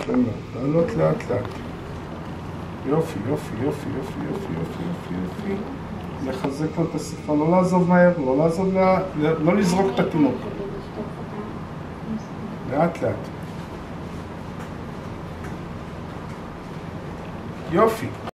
יפה מאוד. לעלות לאט לאט. יופי, יופי, יופי, יופי, יופי, יופי, יופי, יופי. לחזק לו את השפה, לא לעזוב מהר, לא לעזוב לא לזרוק את התינוק. לאט לאט. יופי.